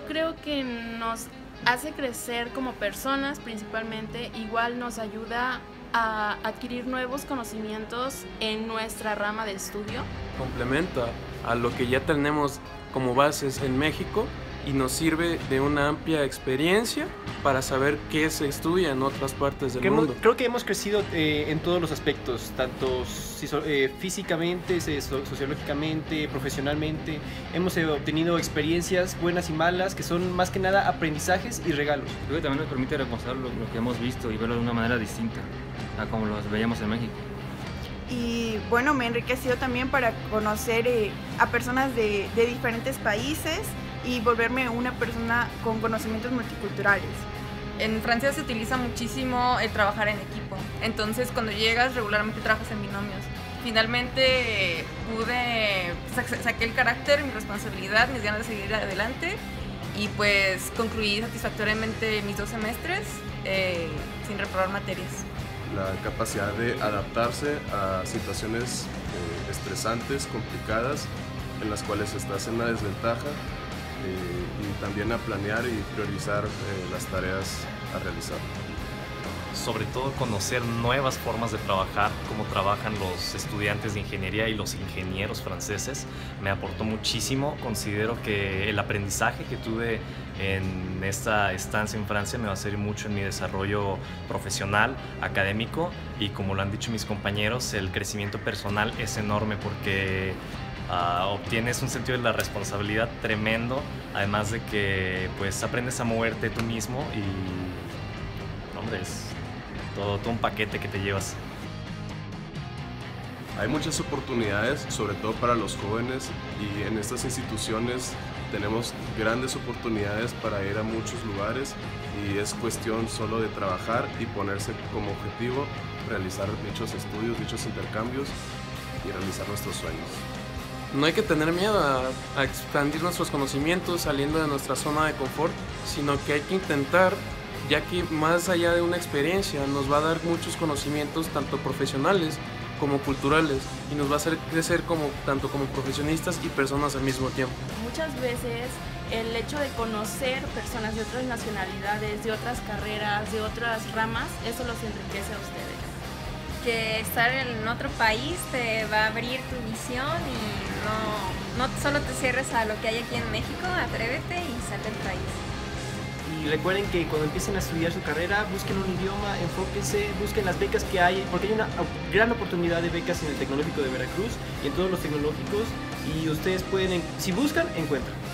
creo que nos hace crecer como personas principalmente, igual nos ayuda a adquirir nuevos conocimientos en nuestra rama de estudio. Complementa a lo que ya tenemos como bases en México y nos sirve de una amplia experiencia para saber qué se estudia en otras partes del mundo. Creo que hemos crecido en todos los aspectos, tanto físicamente, sociológicamente, profesionalmente. Hemos obtenido experiencias buenas y malas que son más que nada aprendizajes y regalos. Creo que también nos permite reconocer lo que hemos visto y verlo de una manera distinta a como lo veíamos en México. Y bueno, me ha enriquecido también para conocer a personas de diferentes países y volverme una persona con conocimientos multiculturales. En Francia se utiliza muchísimo el trabajar en equipo, entonces cuando llegas regularmente trabajas en binomios. Finalmente saqué el carácter, mi responsabilidad, mis ganas de seguir adelante y pues concluí satisfactoriamente mis 2 semestres sin reprobar materias. La capacidad de adaptarse a situaciones estresantes, complicadas, en las cuales estás en una desventaja, y también a planear y priorizar las tareas a realizar. Sobre todo conocer nuevas formas de trabajar, cómo trabajan los estudiantes de ingeniería y los ingenieros franceses, me aportó muchísimo. Considero que el aprendizaje que tuve en esta estancia en Francia me va a servir mucho en mi desarrollo profesional, académico, y como lo han dicho mis compañeros, el crecimiento personal es enorme porque obtienes un sentido de la responsabilidad tremendo, además de que pues aprendes a moverte tú mismo y hombre, es todo un paquete que te llevas. Hay muchas oportunidades, sobre todo para los jóvenes, y en estas instituciones tenemos grandes oportunidades para ir a muchos lugares y es cuestión solo de trabajar y ponerse como objetivo realizar dichos estudios, dichos intercambios y realizar nuestros sueños. No hay que tener miedo a expandir nuestros conocimientos saliendo de nuestra zona de confort, sino que hay que intentar, ya que más allá de una experiencia nos va a dar muchos conocimientos tanto profesionales como culturales y nos va a hacer crecer tanto como profesionistas y personas al mismo tiempo. Muchas veces el hecho de conocer personas de otras nacionalidades, de otras carreras, de otras ramas, eso los enriquece a ustedes. Que estar en otro país te va a abrir tu visión y no solo te cierres a lo que hay aquí en México, atrévete y sal del país. Y recuerden que cuando empiecen a estudiar su carrera, busquen un idioma, enfóquense, busquen las becas que hay, porque hay una gran oportunidad de becas en el Tecnológico de Veracruz y en todos los tecnológicos, y ustedes pueden, si buscan, encuentran.